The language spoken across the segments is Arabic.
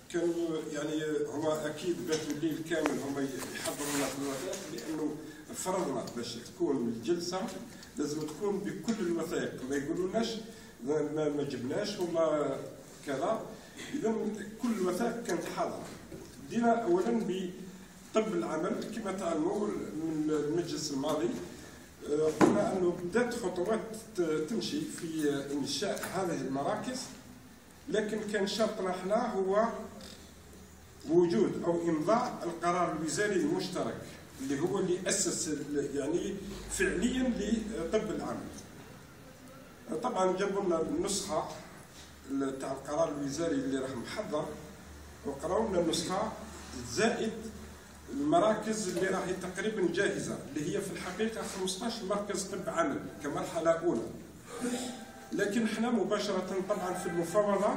كانوا يعني هما اكيد باتوا الليل كامل هما يحضروا لنا في الوثائق، لانه فرضنا باش تكون الجلسه لازم تكون بكل الوثائق، ما يقولوناش ما جبناش ولا كذا. اذا كل الوثائق كانت حاضره. بدينا اولا بطب العمل كما تعلموا من المجلس الماضي. قلنا انه بدات خطوات تمشي في انشاء هذه المراكز، لكن كان شرطنا احنا هو وجود او امضاء القرار الوزاري المشترك اللي هو اللي اسس يعني فعليا لطب العمل. طبعا جابوا لنا النسخه تاع القرار الوزاري اللي راح محضر، وقراوا لنا النسخه زائد المراكز اللي راهي تقريبا جاهزه، اللي هي في الحقيقه 15 مركز طب عمل كمرحله اولى. لكن احنا مباشره طبعا في المفاوضه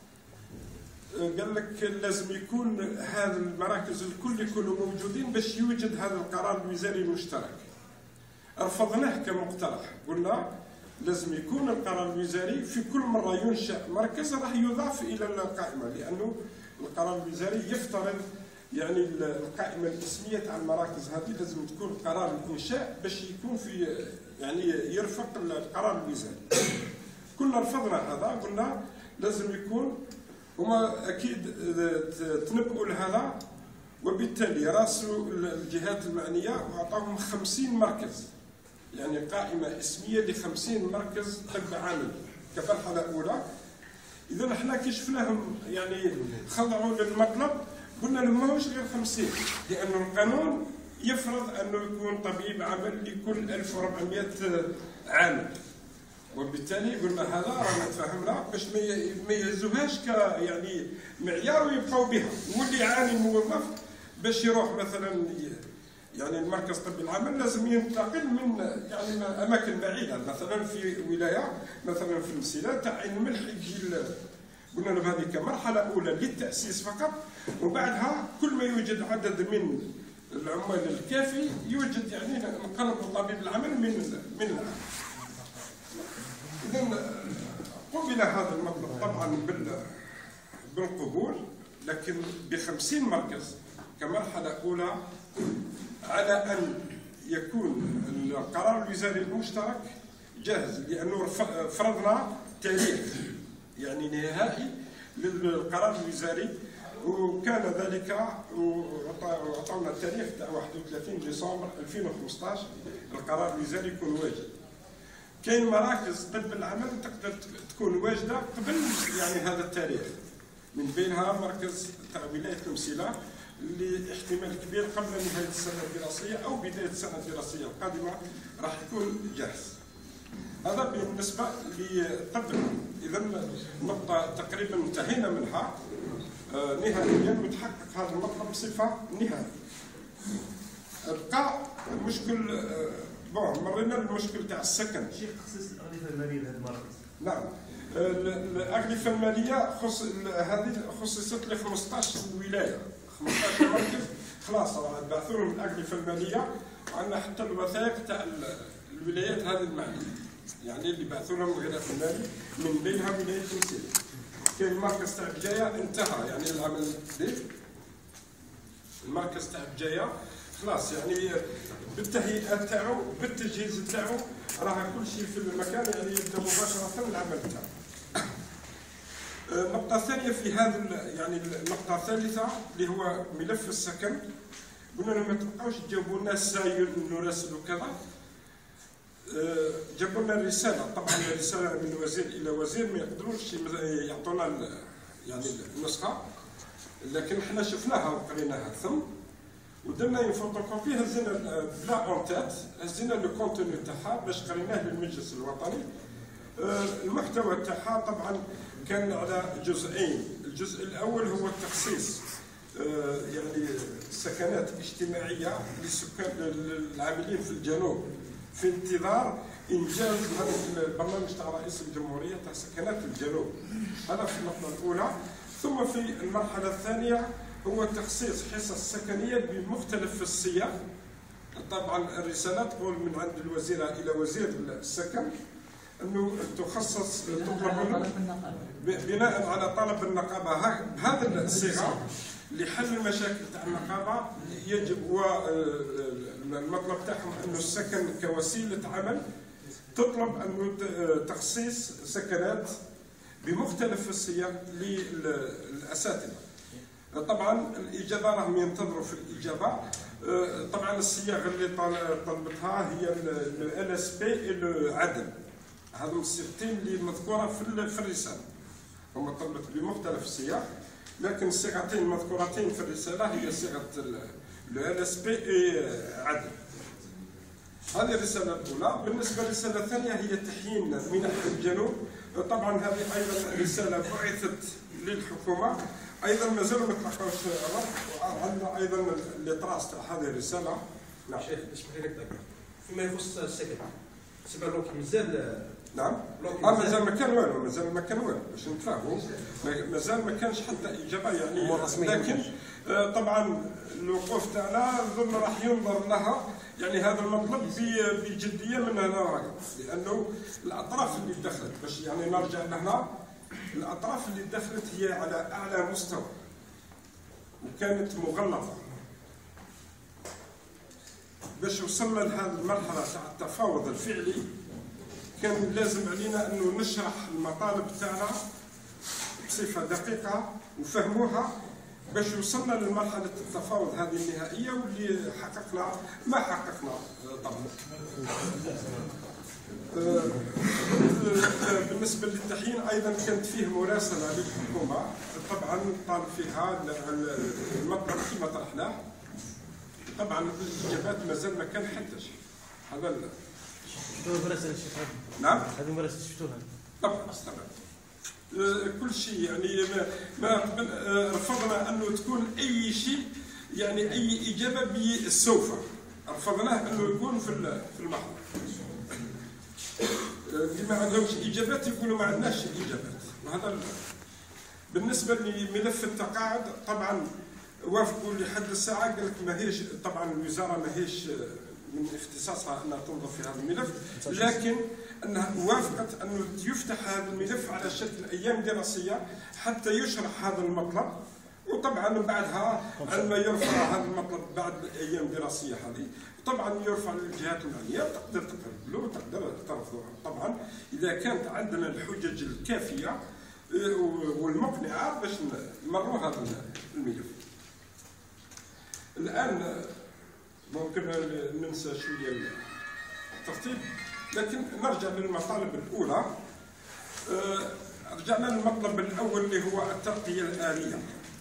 قال لك لازم يكون هذه المراكز الكل يكونوا موجودين باش يوجد هذا القرار الوزاري المشترك. رفضناه كمقترح، قلنا لازم يكون القرار الوزاري في كل مره ينشا مركز راح يضاف الى القائمه، لانه القرار الوزاري يفترض يعني القائمه الاسميه تاع المراكز هذه لازم تكون قرار الانشاء باش يكون في يعني يرفق القرار الوزاري. كنا رفضنا هذا، قلنا لازم يكون هما اكيد تنبؤوا لهذا، وبالتالي راسلوا الجهات المعنيه واعطاهم 50 مركز، يعني قائمه اسميه ل 50 مركز طب عمل كمرحله اولى. اذا احنا كي شفناهم يعني خضعوا للمطلب قلنا لهم ماهوش غير 50، لأن القانون يفرض أنه يكون طبيب عمل لكل 1400 عامل، وبالتالي قلنا هذا رانا تفهمنا باش ما يهزوهاش ك يعني معيار ويبقاو بها، واللي يعاني الموظف باش يروح مثلا يعني المركز طب العمل لازم ينتقل من يعني أماكن بعيدة، مثلا في ولاية مثلا في المسيلة تاع عين الملح يجي. قلنا لهم هذه كمرحلة أولى للتأسيس فقط، وبعدها كل ما يوجد عدد من العمال الكافي يوجد يعني نقرب طبيب العمل من العمل. إذا قبل هذا المطلب طبعا بالقبول، لكن ب50 مركز كمرحلة أولى، على أن يكون القرار الوزاري المشترك جاهز، لأنه فرضنا تاريخ يعني نهائي للقرار الوزاري، وكان ذلك وعطونا التاريخ تاع 31 ديسمبر 2015 القرار الوزاري يكون واجد. كاين مراكز طب العمل تقدر تكون واجده قبل يعني هذا التاريخ، من بينها مركز تاع ولايه المسيله اللي احتمال كبير قبل نهايه السنه الدراسيه او بدايه السنه الدراسيه القادمه راح يكون جاهز. هذا بالنسبه للطب. اذا النقطه تقريبا انتهينا منها نهائيا، متحقق هذا المطلب بصفه نهائيه. بقى المشكل مرينا المشكل تاع السكن. شيخ تخصيص الاغلفه الماليه لهذه المراكز. نعم، الاغلفه الماليه هذه خصصت ل 15 ولايه، 15 مركز خلاص بعثوا لهم الاغلفه الماليه، وعندنا حتى الوثائق تاع الولايات هذه المعنيه، يعني اللي بعثوا لهم الغلاف المالي من بينها ولايه المسيله. كاين المركز تاع بجايه انتهى يعني العمل به، المركز تاع بجايه خلاص يعني بالتهيئات تاعو بالتجهيز تاعو راه كل شيء في المكان، يعني يبدا مباشره العمل تاعو. النقطة الثانية في هذا يعني النقطة الثالثة اللي هو ملف السكن، قلنا لهم ما تبقاوش تجاوبوا لنا ساير نراسل وكذا. جابوا لنا الرسالة، طبعا الرسالة من وزير إلى وزير ما يقدروش يعطونا يعني النسخة، لكن احنا شفناها وقريناها ثم ودرنا فوتوكوبي، هزينا بلا اونتات، هزينا لو كونتوني تاعها باش قريناه للمجلس الوطني. المحتوى تاعها طبعا كان على جزئين، الجزء الاول هو التخصيص يعني سكنات اجتماعيه للسكان العاملين في الجنوب في انتظار انجاز هذا البرنامج تاع رئيس الجمهوريه تاع سكنات الجنوب. هذا في النقطه الاولى. ثم في المرحله الثانيه هو تخصيص حصص سكنيه بمختلف الصيغ. طبعا الرساله تقول من عند الوزيره الى وزير السكن، انه تخصص تطلب بناء على طلب النقابه بهذه الصيغه لحل المشاكل تاع النقابه. يجب والمطلب تاعهم انه السكن كوسيله عمل، تطلب انه تخصيص سكنات بمختلف الصيغ للاساتذه. طبعا الاجابه راهم ينتظروا في الاجابه. طبعا الصيغ اللي طلبتها هي ال اس بي العدل، هذو الصيغتين اللي مذكوره في الرساله. هم طلبت بمختلف الصيغ، لكن الصيغتين المذكورتين في الرساله هي صيغه ال اس بي عدل. هذه الرساله الاولى. بالنسبه للرساله الثانيه هي تحيين منح الجنوب. طبعا هذه ايضا رساله بعثت للحكومه، ايضا مازالوا ما تلقاوش الرد. وعندنا ايضا الاطراس تاع هذه الرساله. نعم شيخ اسمح لي نقطعك. فيما يخص السكن سبع لوك مازال. نعم مازال ما كان والو، مازال ما كان والو باش نتفاهموا، مازال ما كانش حتى اجابه يعني. لكن طبعا الوقوف تاعنا نظن راح ينظر لها يعني هذا المطلب بجديه من هنا وراك، لانه الاطراف اللي دخلت باش يعني نرجع لهنا، الاطراف اللي دخلت هي على اعلى مستوى وكانت مغلظه. باش وصلنا لهذه المرحله تاع التفاوض الفعلي كان لازم علينا انه نشرح المطالب تاعنا بصفه دقيقه وفهموها باش وصلنا لمرحله التفاوض هذه النهائيه، واللي حققنا ما حققنا طبعا. بالنسبه للتحيين ايضا كانت فيه مراسله للحكومه، طبعا طالب فيها المطلب كما طرحناه. طبعا الاجابات مازال ما كان حتى شيء. هذا مراسل الشيخ نعم هذه مراسل شفتوها طبعا. كل شيء يعني ما رفضنا انه تكون اي شيء يعني اي اجابه بالسوف، رفضناه انه يكون في المحضر. اللي ما عندهمش اجابات يقولوا ما عندناش اجابات. وهذا بالنسبه لملف التقاعد طبعا وافقوا لحد الساعه، قال لك ماهيش طبعا الوزاره ماهيش من اختصاصها انها تنظر في هذا الملف، لكن انها وافقت انه يفتح هذا الملف على شكل ايام دراسيه حتى يشرح هذا المطلب. وطبعا بعدها عندما يرفع هذا المطلب بعد الايام الدراسيه هذه طبعا يرفع للجهات المعنيه، تقدر تقبله وتقدر ترفضه. طبعا اذا كانت عندنا الحجج الكافيه والمقنعه باش نمروا هذا الملف. الان ممكن ننسى شويه الترتيب، لكن نرجع للمطالب الاولى. رجعنا للمطلب الاول اللي هو الترقيه الآلية.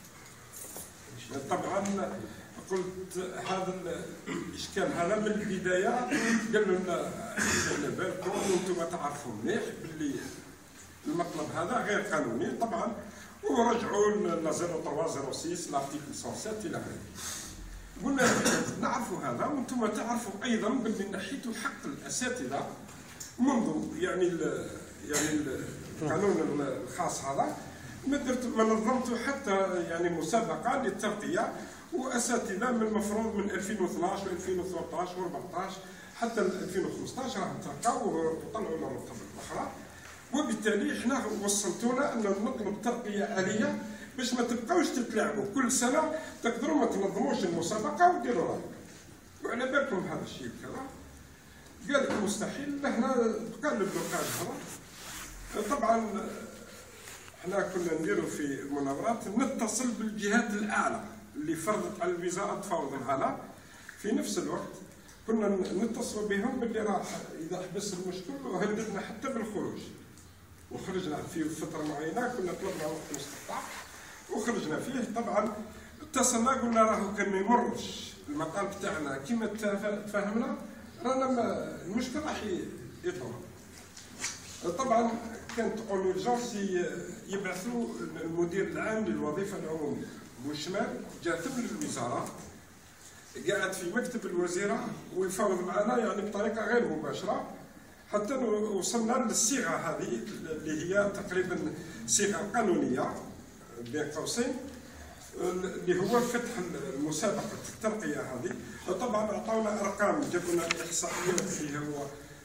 طبعا قلت هذا الاشكال هذا من البدايه، قالوا لنا على بالكم وانتم تعرفوا مليح باللي المطلب هذا غير قانوني طبعا، ورجعوا لنا 0306 لارتيكل 107 الى اخره. قلنا نعرفوا هذا وانتم تعرفوا ايضا باللي نحيتوا حق الاساتذه منذ يعني القانون الخاص هذا، ما نظمتوا حتى يعني مسابقه للترقيه، واساتذه من المفروض من 2012 و2013 و14 حتى 2015 راهم ترقوا وطلعوا لنا الرتب الاخرى. وبالتالي احنا وصلتونا ان نطلب ترقيه آلية باش ما تبقاوش تتلاعبوا كل سنه، تقدروا ما تنظموش المسابقه وديروا رايكم. وعلى بالكم هذا الشيء كذا قال لك مستحيل، احنا بقى البلوكاج هذا. طبعا احنا كنا نديروا في مناظرات نتصل بالجهات الاعلى اللي فرضت على الوزاره تفاوض هذا، في نفس الوقت كنا نتصل بهم باللي راح اذا حبس المشكل وهددنا حتى بالخروج. وخرجنا في فتره معينه كنا طلبنا وقت مستقطع وخرجنا فيه. طبعا اتصلنا قلنا راهو كان ما يمرش المطالب تاعنا كما تفاهمنا، رانا المشكل راح يطول. طبعا كانت اونيرجونس يبعثوا المدير العام للوظيفه العموميه بوشمال، جا ثم للوزاره قاعد في مكتب الوزيره ويفاوض معنا يعني بطريقه غير مباشره، حتى وصلنا للصيغه هذه اللي هي تقريبا صيغه قانونيه بين قوسين، اللي هو فتح مسابقه الترقيه هذه. طبعا اعطونا ارقام، جابوا لنا الاحصائيات اللي هو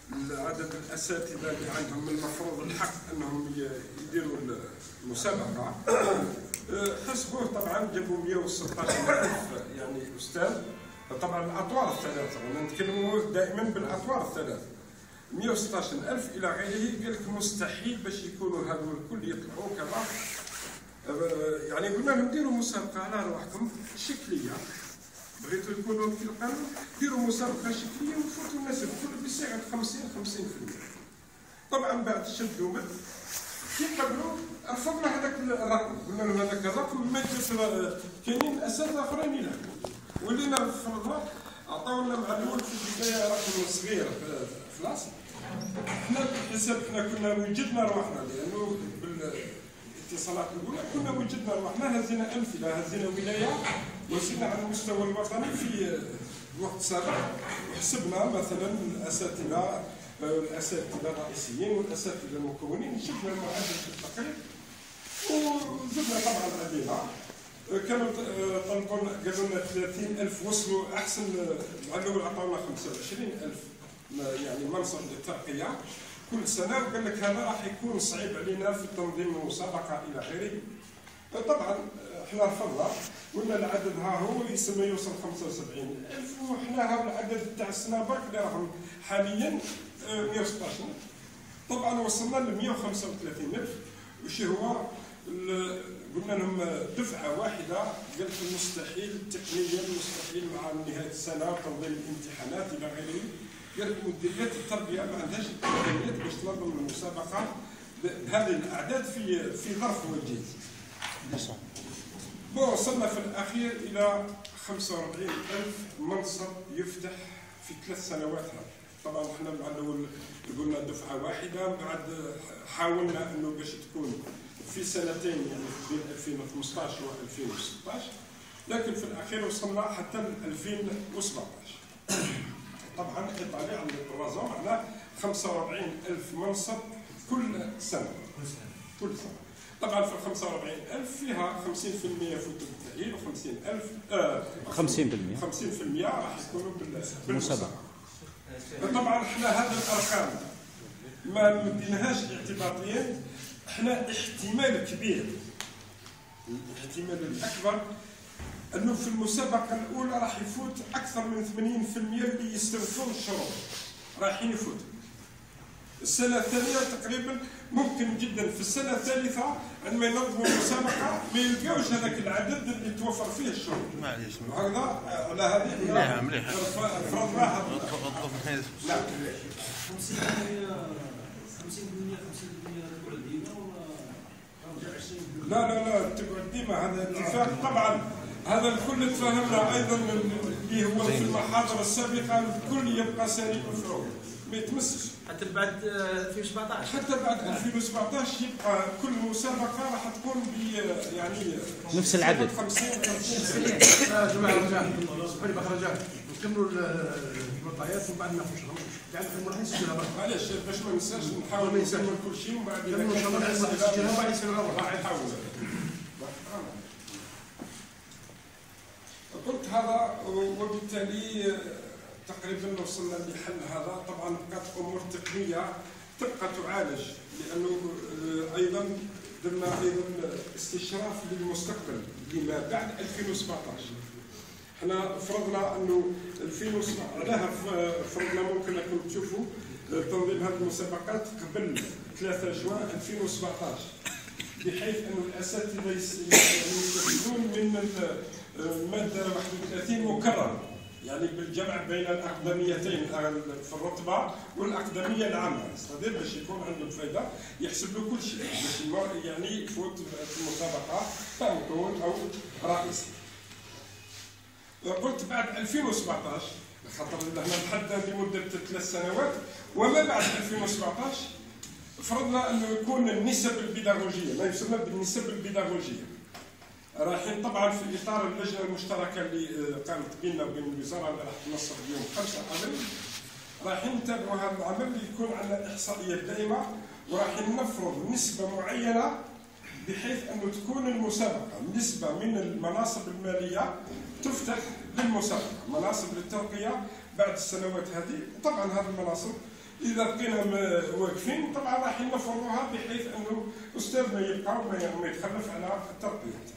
عدد الاساتذه اللي عندهم من المفروض الحق انهم يديروا المسابقه، حسبوه طبعا جابوا 116,000 يعني استاذ. طبعا الاطوار الثلاثه، انا نتكلموا دائما بالاطوار الثلاثه، 116,000 الى غيره. قال لك مستحيل باش يكونوا هذول الكل يطلعوا كذا. يعني قلنا لهم ديروا مسابقه على رواحكم شكليه، بغيتوا يكونوا في القانون ديروا مسابقه شكليه وفوتوا الناس الكل بصيغه 50%. طبعا بعد شد ومد كي قبلوا رفضنا هذاك الرقم، قلنا لهم هذاك الرقم ما جاش. كاينين اساتذه اخرين يلعبوا ولينا فرضنا عطاونا مع الاول في البدايه رقم صغير خلاص. احنا بالحساب احنا كنا وجدنا رواحنا، لانه بالاتصالات الاولى كنا وجدنا رواحنا، هزينا امثله، هزينا ولايه وصلنا على المستوى الوطني في وقت سابق، وحسبنا مثلا الاساتذه الرئيسيين والاساتذه المكونين، شفنا المعدل في التقرير وزدنا طبعا علينا. كانوا طلبوا قالوا لنا 30,000 وصلوا احسن. الاول عطاونا 25,000 يعني منصب للترقيه كل سنه، وقال لك هذا راح يكون صعيب علينا في تنظيم المسابقه الى غيره. طبعا احنا رفضنا، قلنا العدد ها هو يسمى يوصل 75,000، وحنا ها العدد تاع السنه برك اللي راهم حاليا 116. طبعا وصلنا ل 135,000. وش هو قلنا لهم دفعه واحده، قال لك مستحيل تقنيا، مستحيل مع نهايه السنه وتنظيم الامتحانات الى غيره. قال لك مديريات التربيه ما عندهاش امكانيات باش تنظم المسابقه بهذه الاعداد في ظرف وجيز. وصلنا في الاخير الى 45,000 منصب يفتح في 3 سنوات. طبعا احنا مع الاول قلنا دفعه واحده، بعد حاولنا انه باش تكون في سنتين يعني بين 2015 و 2016، لكن في الاخير وصلنا حتى ل 2017. طبعا ايطاليا عند التوازن على 45,000 منصب كل سنه. طبعا في ال 45,000 فيها 50% يفوتوا بالتأهيل، و 50% راح يكونوا بالمسابقه. طبعا احنا هذه الارقام ما مديناهاش اعتباطيا، احنا احتمال كبير، الاحتمال الاكبر انه في المسابقه الاولى راح يفوت اكثر من 80% اللي يستوفون الشروط رايحين يفوتوا. السنه الثانيه تقريبا ممكن جدا في السنه الثالثه عندما ينظموا المسابقه ما يلقاوش هذاك العدد اللي توفر فيه الشروط. معليش هكذا على هذه مليح فرضناها. لا 50% لا تقعد ديما، هذا اتفاق. طبعا هذا الكل تفاهمنا ايضا اللي هو في المحاضره السابقه، الكل يبقى سليم مفعول ما يتمسش حتى بعد 2017. حتى بعد 2017 يبقى كل مسابقه راح تكون يعني نفس العدد 50. يا جماعه رجاء اسمحوا لي رجاء نكملوا المعطيات وبعد نناقش، يعني راح نسجلها برك. معليش باش ما ننساش نحاول نسجل كل شيء، ومن بعد ان شاء الله نسجلها وبعد يصير الامر راح يحاول. قلت هذا، وبالتالي تقريبا وصلنا لحل هذا. طبعا بقات امور تقنيه تبقى تعالج، لانه ايضا درنا ايضا استشراف للمستقبل لما بعد 2017. احنا فرضنا انه 2017 فرضنا ممكن انكم تشوفوا تنظيم هذه المسابقات قبل 3 جوان 2017، بحيث انه الاساتذه يستفيدون من الماده 31 مكرره، يعني بالجمع بين الاقدميتين في الرتبه والاقدميه العامه، استدير باش يكون عنده فائده يحسب له كل شيء باش يعني يفوت في المسابقه كمكون او رئيسي. قلت بعد 2017 خاطر احنا محددين لمده 3 سنوات، وما بعد 2017 فرضنا انه يكون النسب البيداغوجيه، ما يسمى بالنسب البيداغوجيه. رايحين طبعا في اطار اللجنه المشتركه اللي قامت بيننا وبين الوزاره اللي راح تنسق اليوم 5 ابريل، رايحين نتابعوا هذا العمل اللي يكون عندنا احصائيات دائمه، ورايحين نفرض نسبه معينه بحيث انه تكون المسابقه نسبه من المناصب الماليه تفتح للمسابقه، مناصب للترقيه بعد السنوات هذه. طبعا هذه المناصب اذا بقينا واقفين طبعا راح نفرضوها بحيث انه الاستاذ ما يبقى وما يتخلف على الترقيه.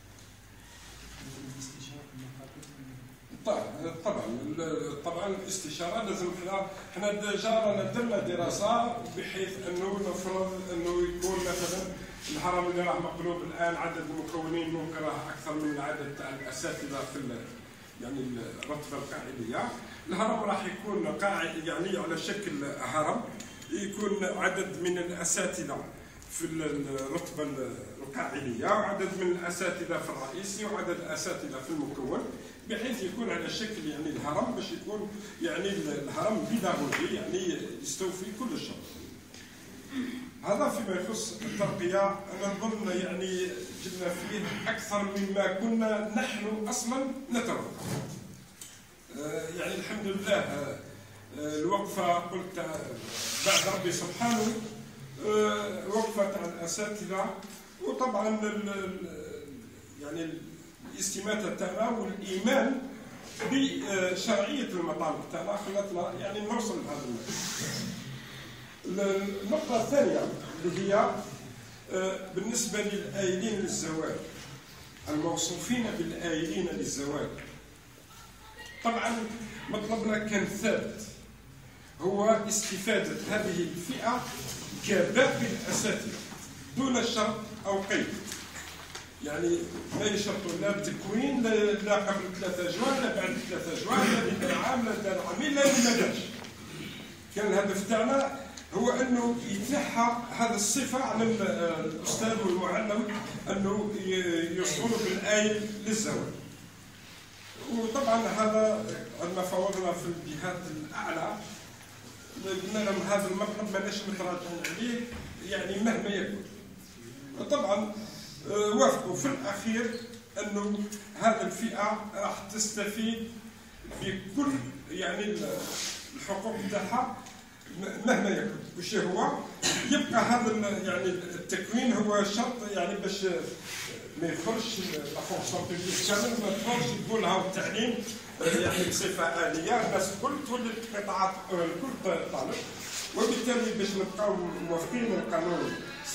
طبعا الاستشاره لازم احنا ديجا درنا دراسه بحيث انه نفرض انه يكون مثلا الهرم اللي راه مقلوب الان عدد المكونين ممكن راه اكثر من العدد تاع الاساتذه في يعني الرتبه القاعديه. الهرم راح يكون قاعد يعني على شكل هرم، يكون عدد من الاساتذه في الرتبه القاعديه وعدد من الاساتذه في الرئيسي وعدد الاساتذه في المكون، بحيث يكون على شكل يعني الهرم باش يكون يعني الهرم بيداغوجي يعني يستوفي كل الشروط. هذا فيما يخص الترقيه. انا نظن يعني جبنا فيه اكثر مما كنا نحن اصلا نتوقع. يعني الحمد لله الوقفه قلت بعد ربي سبحانه وقفه تاع الاساتذه، وطبعا يعني الاستماته تاعنا والايمان بشرعيه المطالب تاعنا خلتنا يعني نوصل لهذا النقطه الثانيه اللي هي بالنسبه للآيلين للزواج، الموصوفين بالآيلين للزواج. طبعا مطلبنا كان ثابت، هو استفادة هذه الفئة كباقي الأساتذة دون شرط أو قيد. يعني ما يشرطوا لا التكوين لا قبل 3 جوان لا بعد 3 جوان لا دار عام لا دار عامين لا ما دارش. كان الهدف تاعنا هو انه يتنحى هذه الصفه على الاستاذ والمعلم انه يوصلوا بالايل للزواج. وطبعا هذا عندنا فوضنا في الجهات الاعلى، قلنا لهم هذا المطلب ماناش متراجعين عليه يعني مهما يكن. طبعا وافقوا في الاخير انه هذه الفئه راح تستفيد بكل يعني الحقوق تاعها مهما يكن. وش هو؟ يبقى هذا يعني التكوين هو شرط يعني باش ما يخرجش لا فونكسيون بوبليك كامل، ما تخرجش تقول ها التعليم يعني بصفه آلية، الناس الكل تولي قطاعات الكل طالب. وبالتالي باش نبقاو موافقين القانون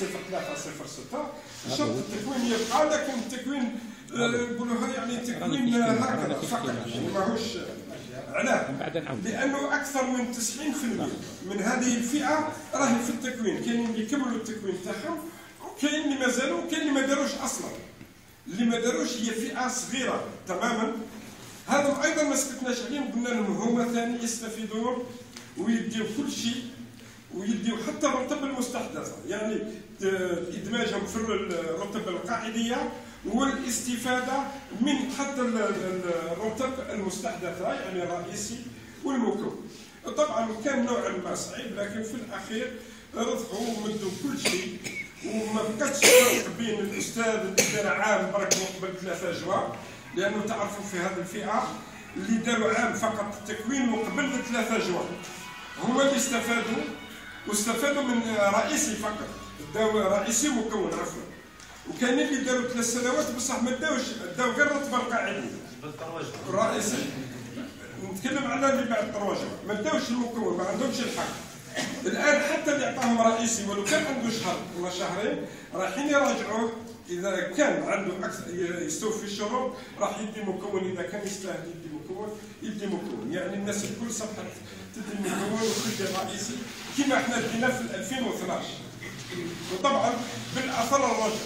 0306 شرط التكوين يبقى، لكن التكوين نقولوها يعني تكوين هكذا فقط، يعني ماهوش علاه؟ لانه اكثر من 90% من هذه الفئه راهي في التكوين، كاينين اللي كملوا التكوين تاعهم وكاين اللي مازالوا وكاين اللي ما داروش اصلا. اللي ما داروش هي فئه صغيره تماما، هذم ايضا ما سكتناش عليهم، قلنا لهم هما ثاني يستفيدون ويديو كل شيء ويديو حتى الرتب المستحدثه، يعني ادماجهم في الرتب القاعديه والاستفاده من حتى الرتب المستحدثه يعني الرئيسي والمكون. طبعا كان نوعا ما صعيب، لكن في الاخير رضخوا ومدوا كل شيء، وما بقاتش فرق بين الاستاذ اللي دار عام برك مقبل 3 جوار، لانه تعرفوا في هذه الفئه اللي داروا عام فقط التكوين مقبل 3 جوار هما اللي استفادوا، واستفادوا من رئيسي فقط، داو رئيسي مكون عفوا. وكاينين اللي داروا 3 سنوات بصح ما داو غير الرتبه القاعديه الرئيسي. نتكلم على اللي بعد التروجه ما داوش المكون، ما عندهمش الحق. الان حتى اللي عطاهم رئيسي ولو كان عنده شهر ولا شهرين رايحين يراجعوه، اذا كان عنده اكثر يستوفي الشروط راح يدي مكون، اذا كان يستاهل يدي مكون. يعني الناس الكل صبحت تدي مكون وتدي رئيسي كما احنا دينا في 2012. وطبعا بالاثر الرجعي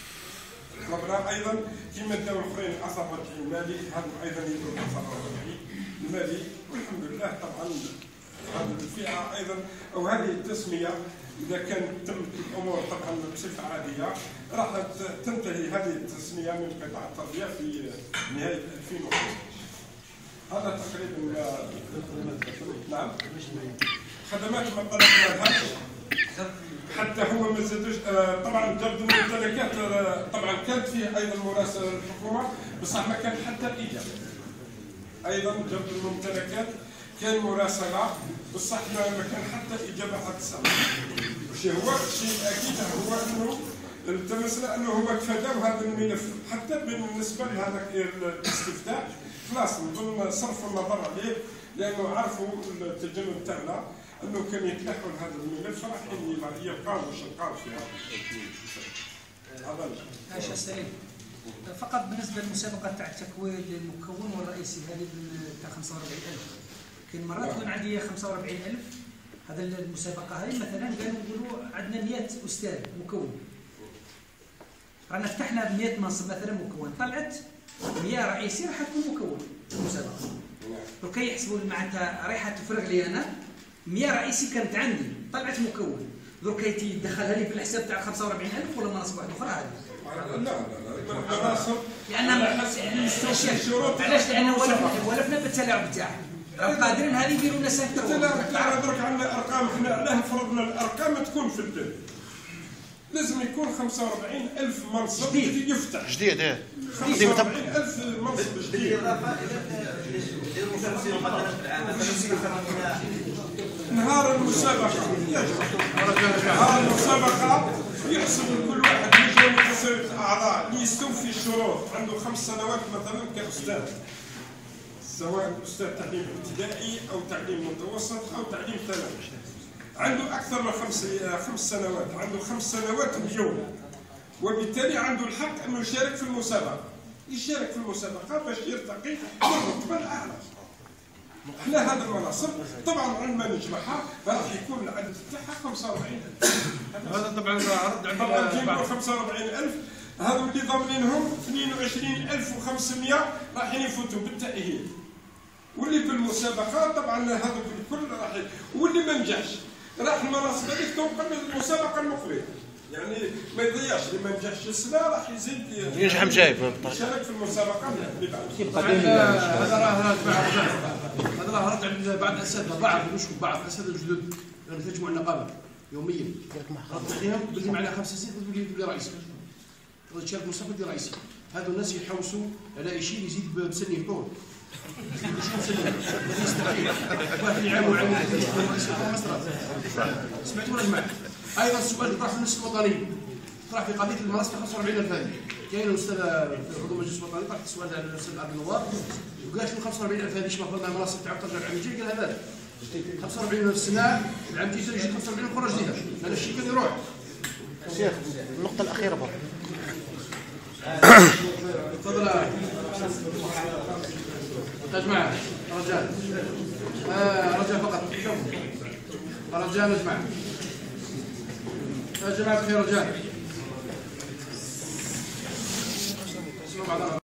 طلبنا ايضا كما داو الاخرين الاثر الرجعي المالي، هذا ايضا يدور الاثر الرجعي المالي. والحمد لله طبعا هذه الفئه ايضا او هذه التسميه اذا كانت تمت الامور طبعا بصفه عاديه راح تنتهي هذه التسميه من قطاع التربيه في نهايه 2015. هذا تقريبا نعم خدمات ما طلبناها حتى هو ما زادوش. طبعا جبد الممتلكات طبعا كانت فيه ايضا مراسله للحكومه بصح ما كان حتى الاجابه. ايضا جبد الممتلكات كان مراسله بصح ما كان حتى اجابه حتى الساعه. وش هو الشيء اكيد هو انه التمسنا انه هو تفادوا هذا الملف حتى بالنسبه لهذا الاستفتاء خلاص نظن صرفوا النظر عليه، لانه عرفوا التجنب تاعنا انه كان يتنحوا هذا الملف راح يبقاو شقاو في هذا. ماشي سليم. فقط بالنسبه للمسابقه تاع التكوين المكون والرئيسي هذه تاع 45000 كاين مرات يكون عندي 45000 هذا المسابقه هذه مثلا قالوا نقولوا عندنا 100 استاذ مكون رانا فتحنا ب 100 منصب مثلا مكون طلعت 100 رئيسي راح تكون مكون المسابقه درك يحسبوا معناتها رايحه تفرغ لي انا 100 رئيسي كانت عندي طلعت مكون درك يدخلها لي في الحساب تاع 45000 ولا مناصب واحده اخرى هذه لا مناصب لان نستشير علاش لانه ولفنا بالتلاعب تاعها راهم قادرين هذه يديروا لنا سنتر التلاعب درك عندنا ارقام احنا علاه فرضنا الارقام تكون في البلد لازم يكون 45000 منصب يفتح جديد 45000 منصب جديد نهار المسابقة يحسب كل واحد يجي متساوي الأعضاء يستوفي الشروط عنده 5 سنوات مثلا كأستاذ سواء أستاذ تعليم ابتدائي أو تعليم متوسط أو تعليم ثانوي عنده أكثر من 5 سنوات عنده 5 سنوات اليوم وبالتالي عنده الحق أنه يشارك في المسابقة يشارك في المسابقة باش يرتقي للرتبة الأعلى. احنا هذا المناصب طبعا عندما نجمعها راح يكون العدد تاعها 45000 هذا طبعا عرض طبعا 45000 هذو اللي ضامنينهم 22500 راح يفوتوا بالتأهيل واللي بالمسابقة طبعا هذو الكل راح واللي ما نجحش راح المناصب هذيك تنقل المسابقة المقبلة يعني ما يضيعش اللي ما نجحش السنة راح يزيد ينجح مجاي يشارك في المسابقة اللي بعد. هذا راه رد بعض الاساتذه بعض الاساتذه الجدد اللي تجمعوا النقابه يوميا رد عليهم تقول لي معنا 5 سنين تقول لي رئيس تشارك مسابقه ديال رئيسي هذو الناس يحوسوا على شيء يزيد بسنه طول واحد يعاون على سمعتوا ولا جماعه ايضا السؤال اللي طرح في المجلس الوطني طرح في قضيه المناصب 45000 هذه كاين الاستاذ عضو المجلس الوطني طرح السؤال على الاستاذ عبد النوار وقال شنو 45000 هذه اش مفروض المناصب تاع ترجع العام الجاي قال هذا 45 السنه العام الجاي يجي 45 اخرى جديده هذا الشيء كان يروح. شيخ النقطه الاخيره برك تفضل يا جماعه رجال رجال فقط رجال يا جماعه يا جماعه بخير رجال